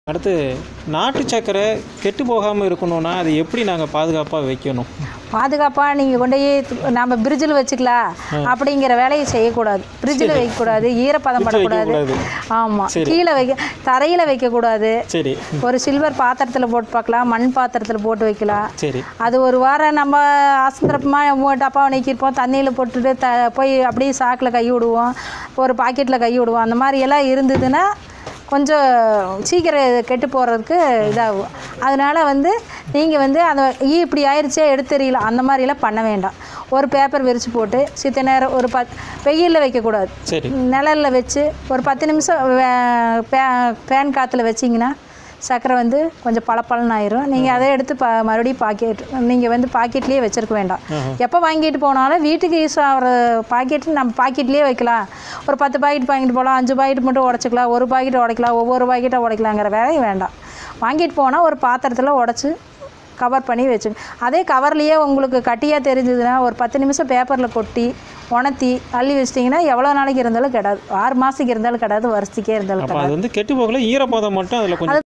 அடுத்து நாட்டு சர்க்கரை கெட்டு போகாமல் இருக்கணும்னா அது எப்படி நாங்கள் பாதுகாப்பாக வைக்கணும்? பாதுகாப்பாக நீங்கள் கொண்டு போய் நம்ம ஃப்ரிட்ஜில் வச்சுக்கலாம் அப்படிங்கிற வேலையை செய்யக்கூடாது. ஃப்ரிட்ஜில் வைக்கக்கூடாது, ஈரப்பதம் படக்கூடாது. ஆமாம், கீழே தரையில் வைக்கக்கூடாது. சரி, ஒரு சில்வர் பாத்திரத்தில் போட்டு பார்க்கலாம், மண் பாத்திரத்தில் போட்டு வைக்கலாம். சரி, அது ஒரு வாரம் நம்ம ஆசந்திரப்பமாக டப்பாவை நீக்கிருப்போம், தண்ணியில் போட்டுட்டு போய் அப்படியே சாக்கில் கை விடுவோம், ஒரு பாக்கெட்டில் கை விடுவோம். அந்த மாதிரியெல்லாம் இருந்ததுன்னா கொஞ்சம் சீக்கிரம் கெட்டு போகிறதுக்கு இதாகும். அதனால் நீங்கள் அந்த இப்படி ஆயிடுச்சே எடுத்துறியலாம், அந்த மாதிரிலாம் பண்ண வேண்டாம். ஒரு பேப்பர் விரித்து போட்டு சித்த நேரம் ஒரு வெயிலில் வைக்கக்கூடாது, நிழலில் வச்சு ஒரு 10 நிமிஷம் ஃபேன் காற்றுல வச்சிங்கன்னா சர்க்கரை கொஞ்சம் பளபளன்னு ஆயிரும். நீங்கள் அதை எடுத்து மறுபடியும் பாக்கெட் நீங்கள் பாக்கெட்லேயே வச்சுருக்க வேண்டாம். எப்போ வாங்கிட்டு போனாலும் வீட்டுக்கு யூஸ் ஆகிற பாக்கெட்டு நம்ம பாக்கெட்லேயே வைக்கலாம். ஒரு 10 பாக்கெட் வாங்கிட்டு போகலாம், 5 பாக்கெட் மட்டும் உடச்சிக்கலாம், ஒரு பாக்கெட் உடைக்கலாம், ஒவ்வொரு பாக்கெட்டாக உடைக்கலாங்கிற வேலையும் வேண்டாம். வாங்கிட்டு போனால் ஒரு பாத்திரத்தில் உடச்சி கவர் பண்ணி வச்சுங்க. அதே கவர்லேயே உங்களுக்கு கட்டியாக தெரிஞ்சதுன்னா ஒரு 10 நிமிஷம் பேப்பரில் கொட்டி உணர்த்தி அள்ளி வச்சிட்டிங்கன்னா எவ்வளோ நாளைக்கு இருந்தாலும் கிடாது. 6 மாதத்துக்கு இருந்தாலும் கிடாது, வருஷத்துக்கே இருந்தாலும் கிடாது. கெட்டு போகல, ஈரப்பதம் மட்டும் அதில் கொஞ்சம்